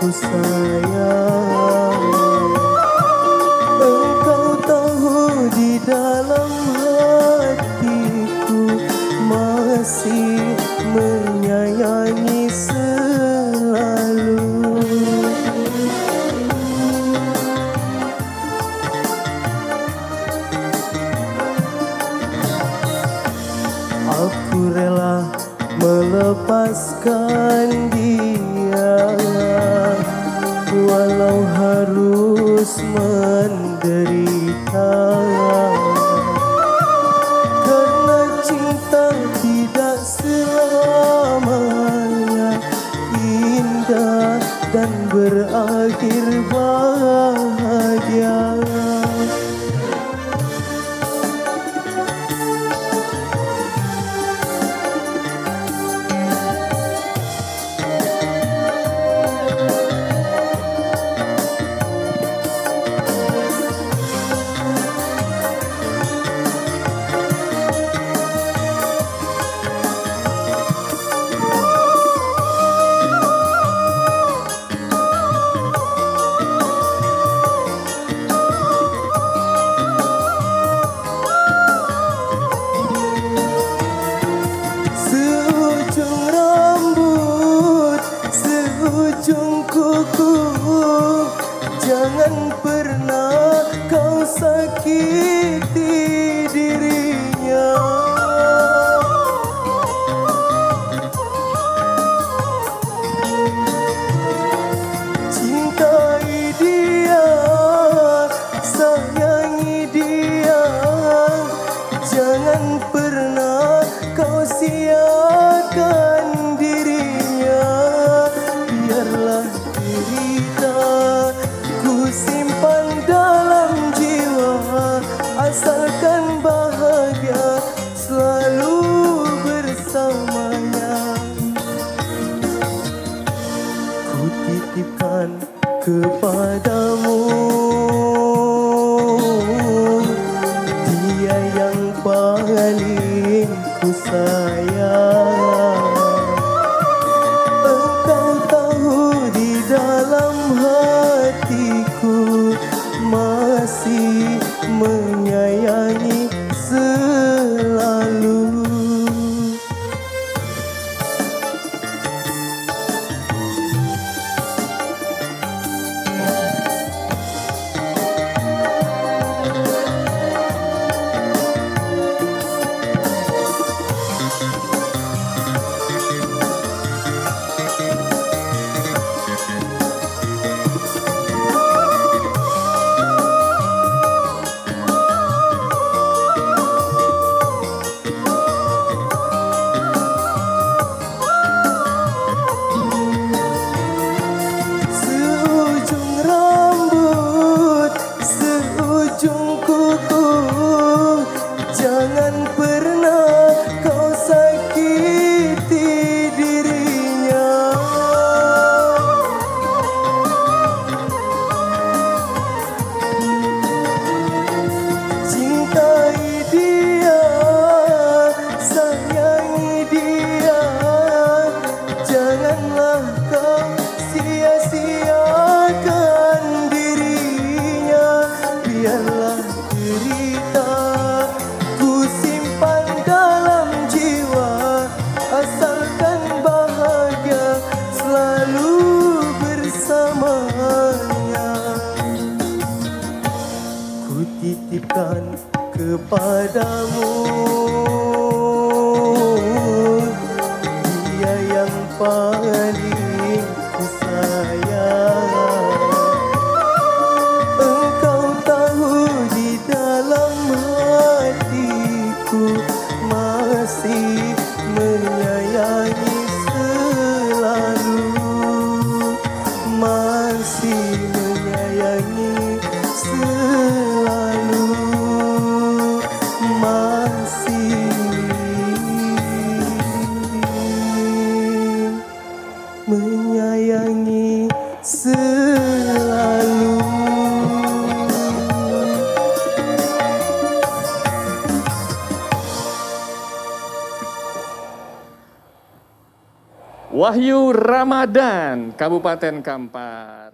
ku sayang. Engkau tahu di dalam hatiku masih menyayangi selalu. Aku rela melepaskan dia walau harus menderita, karena cinta tidak selamanya indah dan berakhir bahagia. Ujung kuku, jangan pernah kau sakiti dirinya. Cintai dia, sayangi dia, jangan pernah kau siakan dirinya. Biarlah derita ku simpan dalam jiwa, asalkan bahagia selalu bersamanya. Ku titipkan kepadamu dia yang paling ku sayang. Dalam hatiku masih menyayangi selalu. Jangan pernah kau sakiti dirinya. Cintai dia, sayangi dia, janganlah kau sia-siakan dirinya. Biarlah derita asalkan bahagia selalu bersamanya. Ku titipkan kepadamu dia yang paling ku sayang. Engkau tahu di dalam hatiku masih menyayangi selalu, masih menyayangi selalu, masih menyayangi selalu. Wahyu Ramadan, Kabupaten Kampar.